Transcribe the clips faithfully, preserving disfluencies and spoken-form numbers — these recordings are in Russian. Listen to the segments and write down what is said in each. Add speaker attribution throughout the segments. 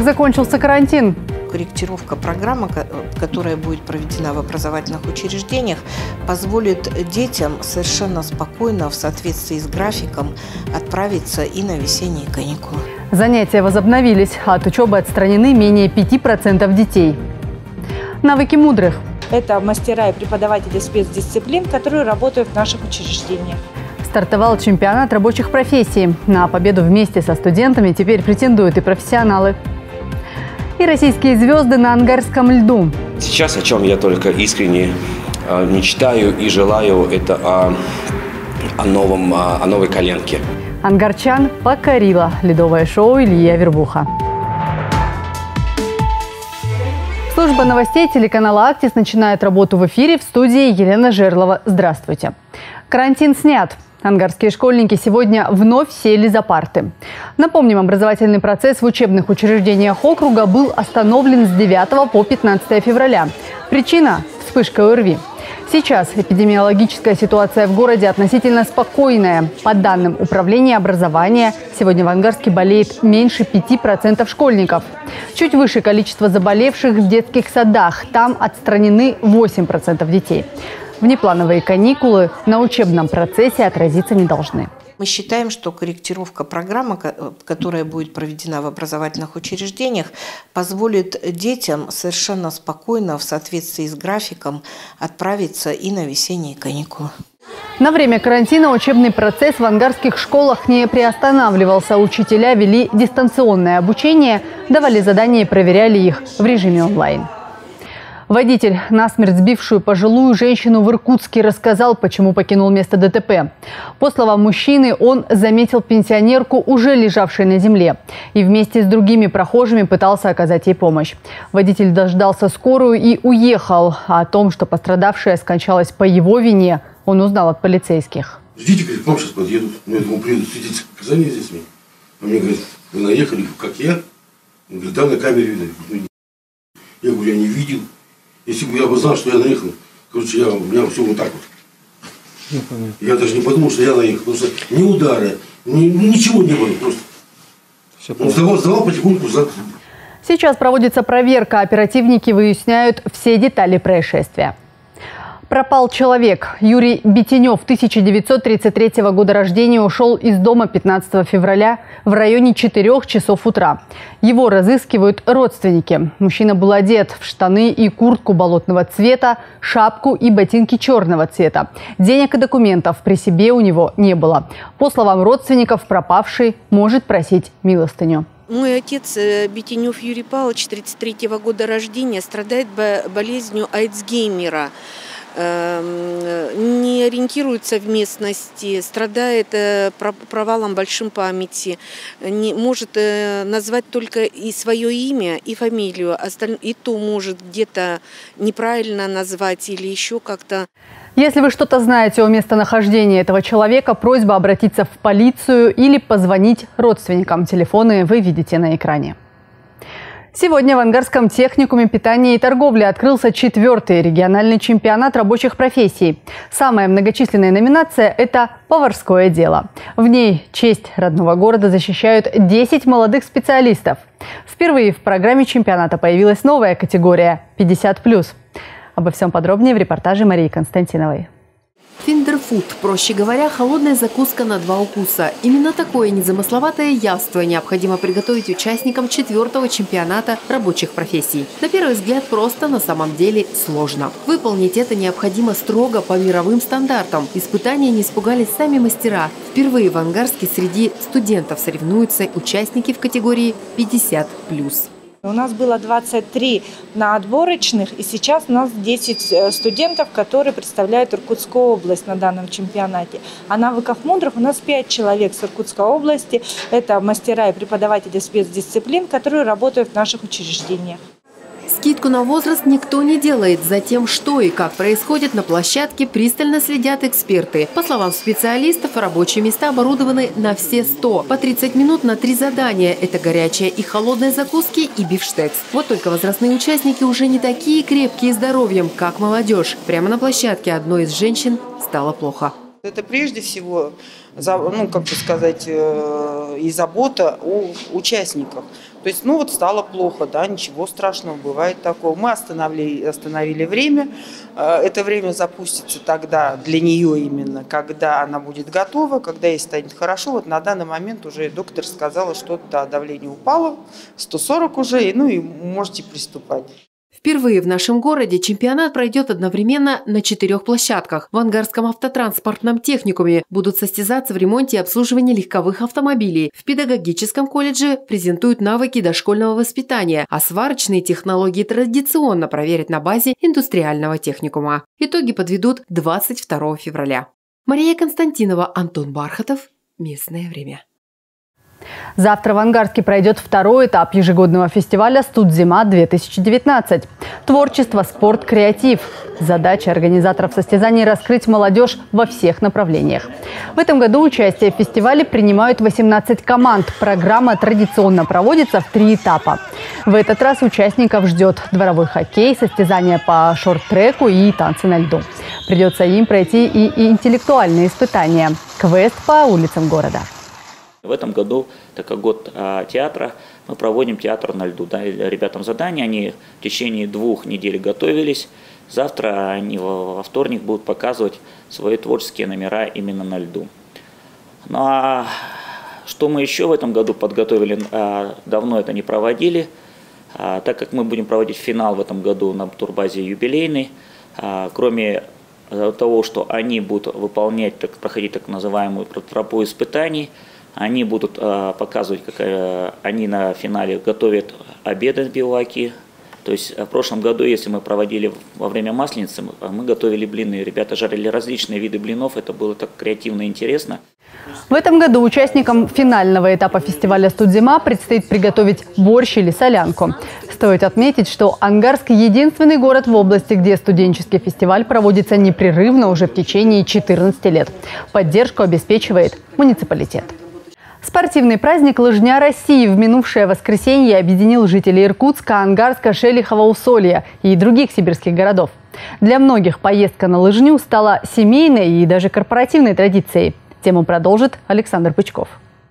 Speaker 1: школах закончился карантин.
Speaker 2: Корректировка программы, которая будет проведена в образовательных учреждениях, позволит детям совершенно спокойно, в соответствии с графиком, отправиться и на весенние каникулы.
Speaker 1: Занятия возобновились, а от учебы отстранены менее пяти процентов детей. Навыки мудрых.
Speaker 3: Это мастера и преподаватели спецдисциплин, которые работают в наших учреждениях.
Speaker 1: Стартовал чемпионат рабочих профессий. На победу вместе со студентами теперь претендуют и профессионалы. И российские звезды на ангарском льду.
Speaker 4: Сейчас, о чем я только искренне э, мечтаю и желаю, это о, о, новом, о, о новой коленке.
Speaker 1: Ангарчан покорило ледовое шоу Ильи Авербуха. Служба новостей телеканала «Актис» начинает работу в эфире. В студии Елена Жерлова. Здравствуйте. Карантин снят. Ангарские школьники сегодня вновь сели за парты. Напомним, образовательный процесс в учебных учреждениях округа был остановлен с девятого по пятнадцатое февраля. Причина – вспышка ОРВИ. Сейчас эпидемиологическая ситуация в городе относительно спокойная. По данным Управления образования, сегодня в Ангарске болеет меньше пяти процентов школьников. Чуть выше количество заболевших в детских садах. Там отстранены восемь процентов детей. Внеплановые каникулы на учебном процессе отразиться не должны.
Speaker 2: Мы считаем, что корректировка программы, которая будет проведена в образовательных учреждениях, позволит детям совершенно спокойно, в соответствии с графиком, отправиться и на весенние каникулы.
Speaker 1: На время карантина учебный процесс в ангарских школах не приостанавливался. Учителя вели дистанционное обучение, давали задания и проверяли их в режиме онлайн. Водитель, насмерть сбившую пожилую женщину в Иркутске, рассказал, почему покинул место ДТП. По словам мужчины, он заметил пенсионерку, уже лежавшей на земле, и вместе с другими прохожими пытался оказать ей помощь. Водитель дождался скорую и уехал. А о том, что пострадавшая скончалась по его вине, он узнал от полицейских.
Speaker 5: Ждите, говорит, к вам сейчас подъедут. Ну, я думаю, приедут свидетельские показания здесь мне. А мне говорят, вы наехали, как я? Он говорит, да, на камере видно. Я говорю, я не видел. Если бы я бы знал, что я наехал, короче, я, у меня все вот так вот. Я даже не подумал, что я наехал, потому что ни удара, ни, ничего не было просто. Он сдавал, сдавал потихоньку за.
Speaker 1: Сейчас проводится проверка. Оперативники выясняют все детали происшествия. Пропал человек. Юрий Бетенев, тысяча девятьсот тридцать третьего года рождения, ушел из дома пятнадцатого февраля в районе четырёх часов утра. Его разыскивают родственники. Мужчина был одет в штаны и куртку болотного цвета, шапку и ботинки черного цвета. Денег и документов при себе у него не было. По словам родственников, пропавший может просить милостыню.
Speaker 6: Мой отец Бетенев Юрий Павлович, тридцать третьего года рождения, страдает болезнью Альцгеймера. Не ориентируется в местности, страдает провалом большим памяти, не может назвать только и свое имя, и фамилию, и то может где-то неправильно назвать или еще как-то.
Speaker 1: Если вы что-то знаете о местонахождении этого человека, просьба обратиться в полицию или позвонить родственникам. Телефоны вы видите на экране. Сегодня в Ангарском техникуме питания и торговли открылся четвертый региональный чемпионат рабочих профессий. Самая многочисленная номинация – это поварское дело. В ней честь родного города защищают десять молодых специалистов. Впервые в программе чемпионата появилась новая категория – пятьдесят плюс. Обо всем подробнее в репортаже Марии Константиновой.
Speaker 7: Финдерфуд, проще говоря, холодная закуска на два укуса. Именно такое незамысловатое явство необходимо приготовить участникам четвертого чемпионата рабочих профессий. На первый взгляд просто, на самом деле сложно. Выполнить это необходимо строго по мировым стандартам. Испытания не испугались сами мастера. Впервые в Ангарске среди студентов соревнуются участники в категории пятьдесят плюс.
Speaker 3: У нас было двадцать три на отборочных, и сейчас у нас десять студентов, которые представляют Иркутскую область на данном чемпионате. А навыков мудрых у нас пять человек с Иркутской области. Это мастера и преподаватели спецдисциплин, которые работают в наших учреждениях.
Speaker 7: Скидку на возраст никто не делает. За тем, что и как происходит на площадке, пристально следят эксперты. По словам специалистов, рабочие места оборудованы на все сто. По тридцать минут на три задания. Это горячие и холодные закуски и бифштекс. Вот только возрастные участники уже не такие крепкие здоровьем, как молодежь. Прямо на площадке одной из женщин стало плохо.
Speaker 8: Это прежде всего, ну, как бы сказать, и забота о участниках. То есть, ну вот стало плохо, да, ничего страшного, бывает такое. Мы остановили, остановили время. Это время запустится тогда для нее именно, когда она будет готова, когда ей станет хорошо. Вот на данный момент уже доктор сказала, что да, давление упало, сто сорок уже, ну и можете приступать.
Speaker 7: Впервые в нашем городе чемпионат пройдет одновременно на четырех площадках. В Ангарском автотранспортном техникуме будут состязаться в ремонте и обслуживании легковых автомобилей. В педагогическом колледже презентуют навыки дошкольного воспитания, а сварочные технологии традиционно проверят на базе индустриального техникума. Итоги подведут двадцать второго февраля. Мария Константинова, Антон Бархатов. Местное время.
Speaker 1: Завтра в Ангарске пройдет второй этап ежегодного фестиваля «Студзима-две тысячи девятнадцать». Творчество, спорт, креатив. Задача организаторов состязаний – раскрыть молодежь во всех направлениях. В этом году участие в фестивале принимают восемнадцать команд. Программа традиционно проводится в три этапа. В этот раз участников ждет дворовой хоккей, состязания по шорт-треку и танцы на льду. Придется им пройти и интеллектуальные испытания. Квест по улицам города.
Speaker 9: В этом году, так как год а, театра, мы проводим театр на льду. Да, ребятам задание, они в течение двух недель готовились. Завтра они во, во вторник будут показывать свои творческие номера именно на льду. Ну а что мы еще в этом году подготовили, а, давно это не проводили. А, так как мы будем проводить финал в этом году на турбазе юбилейный, а, кроме того, что они будут выполнять, так, проходить так называемую тропу испытаний, они будут э, показывать, как э, они на финале готовят обеды биваки. То есть в прошлом году, если мы проводили во время Масленицы, мы готовили блины. Ребята жарили различные виды блинов, это было так креативно и интересно.
Speaker 1: В этом году участникам финального этапа фестиваля «Студзима» предстоит приготовить борщ или солянку. Стоит отметить, что Ангарск – единственный город в области, где студенческий фестиваль проводится непрерывно уже в течение четырнадцати лет. Поддержку обеспечивает муниципалитет. Спортивный праздник «Лыжня России» в минувшее воскресенье объединил жителей Иркутска, Ангарска, Шелихова, Усолья и других сибирских городов. Для многих поездка на лыжню стала семейной и даже корпоративной традицией. Тему продолжит Александр Бычков.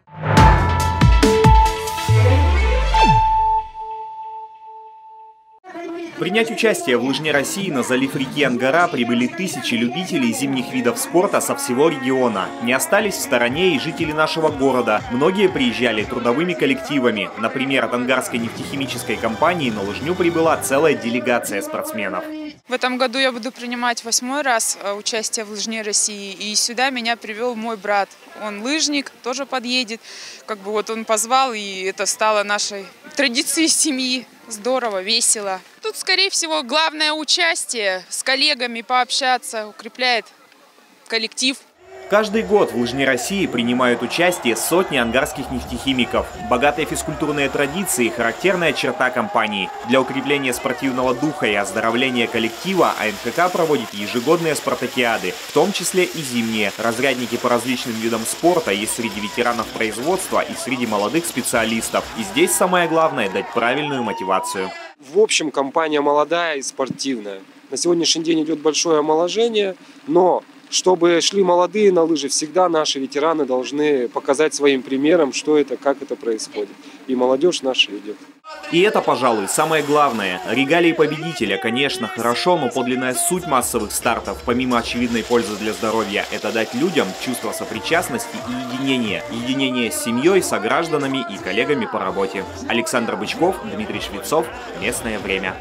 Speaker 10: Принять участие в «Лыжне России» на залив реки Ангара прибыли тысячи любителей зимних видов спорта со всего региона. Не остались в стороне и жители нашего города. Многие приезжали трудовыми коллективами. Например, от Ангарской нефтехимической компании на лыжню прибыла целая делегация спортсменов.
Speaker 11: В этом году я буду принимать восьмой раз участие в «Лыжне России». И сюда меня привел мой брат. Он лыжник, тоже подъедет. Как бы вот он позвал, и это стало нашей традицией семьи. Здорово, весело. Тут, скорее всего, главное участие, с коллегами пообщаться, укрепляет коллектив.
Speaker 10: Каждый год в «Лыжне России» принимают участие сотни ангарских нефтехимиков. Богатые физкультурные традиции – характерная черта компании. Для укрепления спортивного духа и оздоровления коллектива А Н Х К проводит ежегодные спартакиады, в том числе и зимние. Разрядники по различным видам спорта есть среди ветеранов производства и среди молодых специалистов. И здесь самое главное – дать правильную мотивацию.
Speaker 12: В общем, компания молодая и спортивная. На сегодняшний день идет большое омоложение, но чтобы шли молодые на лыжи, всегда наши ветераны должны показать своим примером, что это, как это происходит. И молодежь наша идет.
Speaker 10: И это, пожалуй, самое главное. Регалии победителя, конечно, хорошо, но подлинная суть массовых стартов, помимо очевидной пользы для здоровья, это дать людям чувство сопричастности и единения. Единение с семьей, согражданами и коллегами по работе. Александр Бычков, Дмитрий Швецов. Местное время.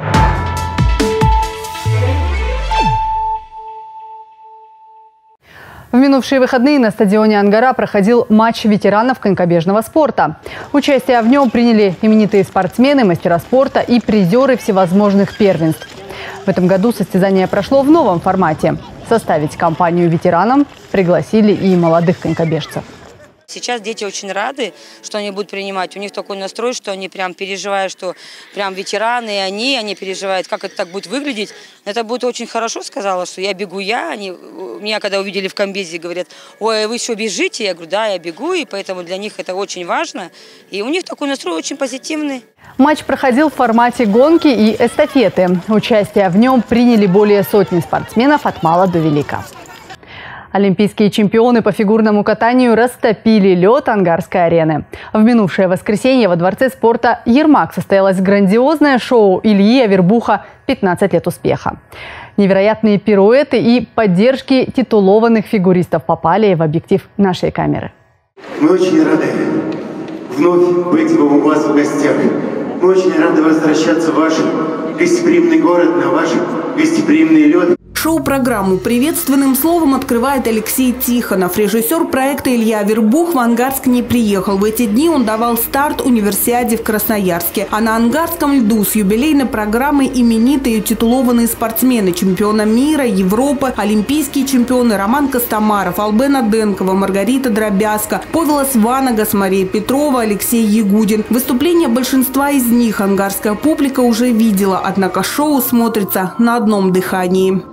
Speaker 1: В минувшие выходные на стадионе Ангара проходил матч ветеранов конькобежного спорта. Участие в нем приняли именитые спортсмены, мастера спорта и призеры всевозможных первенств. В этом году состязание прошло в новом формате. Составить компанию ветеранам пригласили и молодых конькобежцев.
Speaker 13: Сейчас дети очень рады, что они будут принимать. У них такой настрой, что они прям переживают, что прям ветераны, и они, они переживают, как это так будет выглядеть. Это будет очень хорошо, сказала, что я бегу я. Они меня когда увидели в комбезе, говорят: ой, вы еще бежите? Я говорю: да, я бегу, и поэтому для них это очень важно. И у них такой настрой очень позитивный.
Speaker 1: Матч проходил в формате гонки и эстафеты. Участие в нем приняли более сотни спортсменов от мала до велика. Олимпийские чемпионы по фигурному катанию растопили лед Ангарской арены. В минувшее воскресенье во Дворце спорта «Ермак» состоялось грандиозное шоу Ильи Авербуха «пятнадцать лет успеха». Невероятные пируэты и поддержки титулованных фигуристов попали в объектив нашей камеры.
Speaker 14: Мы очень рады вновь быть у вас в гостях. Мы очень рады возвращаться в ваш гостеприимный город, на ваш гостеприимный лед.
Speaker 15: Шоу-программу приветственным словом открывает Алексей Тихонов. Режиссер проекта Илья Авербух в Ангарск не приехал. В эти дни он давал старт универсиаде в Красноярске. А на ангарском льду с юбилейной программой именитые и титулованные спортсмены, чемпиона мира, Европы, олимпийские чемпионы Роман Костомаров, Албена Денкова, Маргарита Дробязко, Повелос Ванагас, Мария Петрова, Алексей Ягудин. Выступления большинства из них ангарская публика уже видела, однако шоу смотрится на одном дыхании.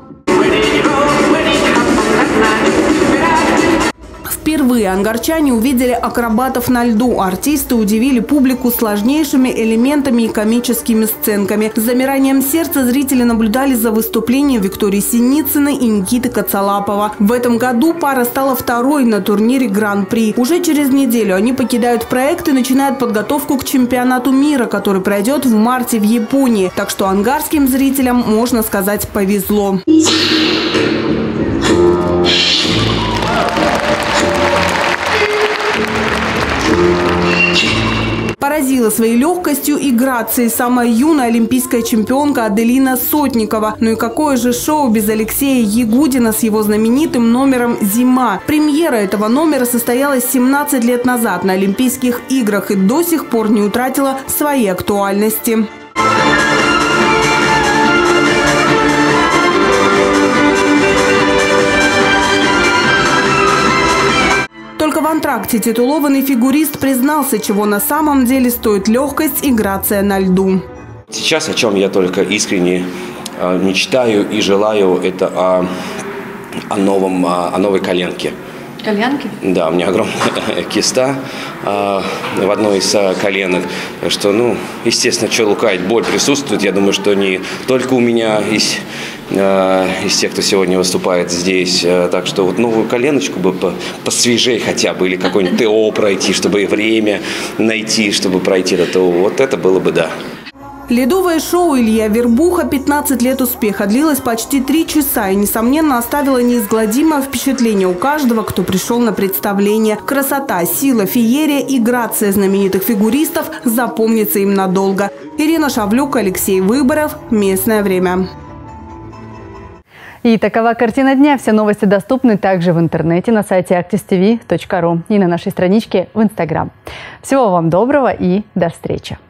Speaker 15: Впервые ангарчане увидели акробатов на льду. Артисты удивили публику сложнейшими элементами и комическими сценками. С замиранием сердца зрители наблюдали за выступлением Виктории Синицыной и Никиты Коцалапова. В этом году пара стала второй на турнире Гран-при. Уже через неделю они покидают проект и начинают подготовку к чемпионату мира, который пройдет в марте в Японии. Так что ангарским зрителям, можно сказать, повезло. Поразила своей легкостью и грацией самая юная олимпийская чемпионка Аделина Сотникова. Ну и какое же шоу без Алексея Ягудина с его знаменитым номером «Зима». Премьера этого номера состоялась семнадцать лет назад на Олимпийских играх и до сих пор не утратила своей актуальности. Только в антракте титулованный фигурист признался, чего на самом деле стоит легкость и грация на льду.
Speaker 4: Сейчас, о чем я только искренне э, мечтаю и желаю, это о, о, новом, о, о новой коленке.
Speaker 1: Коленки?
Speaker 4: Да, у меня огромная киста э, в одной из э, коленок. Что, ну, естественно, что лукавить, боль присутствует. Я думаю, что не только у меня из, э, из тех, кто сегодня выступает здесь. Э, так что вот новую коленочку бы по, посвежее хотя бы, или какой-нибудь ТО пройти, чтобы время найти, чтобы пройти это ТО. Вот это было бы да.
Speaker 15: Ледовое шоу Ильи Авербуха «пятнадцать лет успеха» длилось почти три часа и, несомненно, оставило неизгладимое впечатление у каждого, кто пришел на представление. Красота, сила, феерия и грация знаменитых фигуристов запомнится им надолго. Ирина Шавлюк, Алексей Выборов. Местное время.
Speaker 1: И такова картина дня. Все новости доступны также в интернете на сайте актис ти ви точка ру и на нашей страничке в Инстаграм. Всего вам доброго и до встречи.